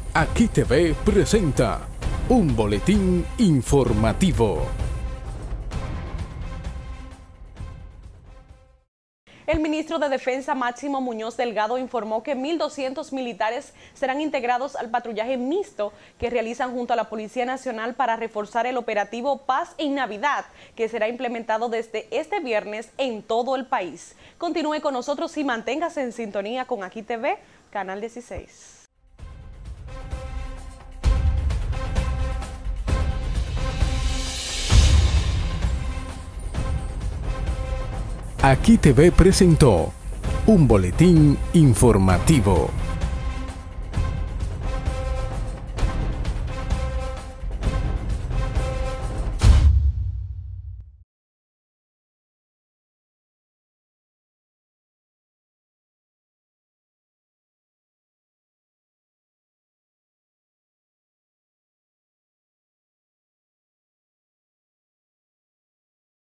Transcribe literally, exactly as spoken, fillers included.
Aquí T V presenta un boletín informativo. El ministro de Defensa, Máximo Muñoz Delgado, informó que mil doscientos militares serán integrados al patrullaje mixto que realizan junto a la Policía Nacional para reforzar el operativo Paz en Navidad, que será implementado desde este viernes en todo el país. Continúe con nosotros y manténgase en sintonía con Aquí T V, Canal dieciséis. Aquí T V presentó un boletín informativo.